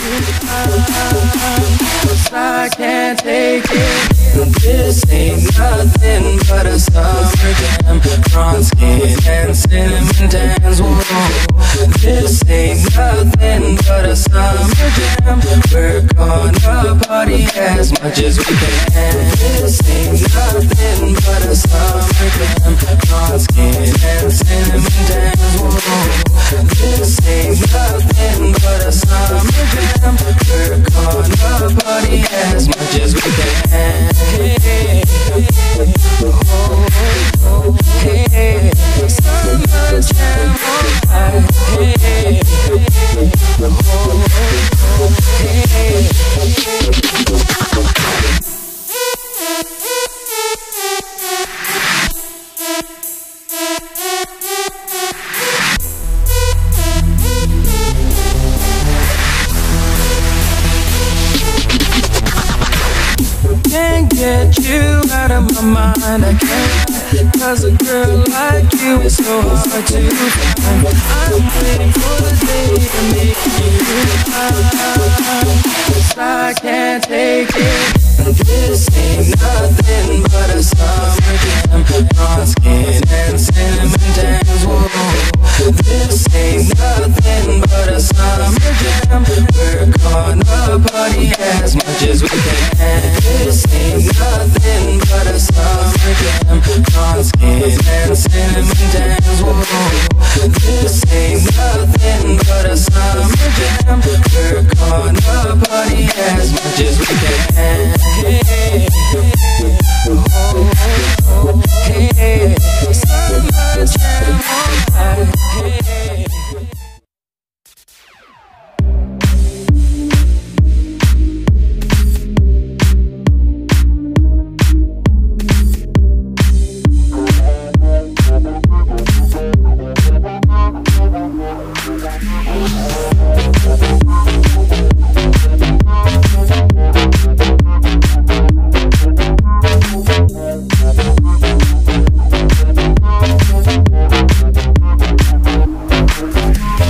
'cause I can't take it. This ain't nothing but a summer jam. Bronze skin and cinnamon tans. Whoa. This ain't nothing but a summer jam. We're gonna party as much as we can. This ain't nothing but a summer jam. Bronze skin and cinnamon tans. Whoa. This ain't nothing but a summer jam. We're gonna party as much as we can. Hey, oh, oh, hey, summer jam, oh, hey, oh, oh, hey. Can't get you out of my mind, I can't, 'cause a girl like you is so hard to find. I'm waiting for the day to make you mine, 'cause I can't take it. This ain't nothing but a summer jam. Bronze skin and cinnamon tans. Whoa. This ain't nothing but a summer jam. We're gonna party as much as we can. This ain't nothing but a summer jam. Bronze skin and cinnamon tans. Whoa. This ain't nothing but a summer jam. We're gonna party as much as we can. Hey, oh, oh, hey, summer jam, oh, hey.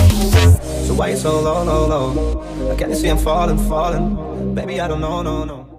So low, low, low. I can't see I'm falling, falling. Baby, I don't know, no, no.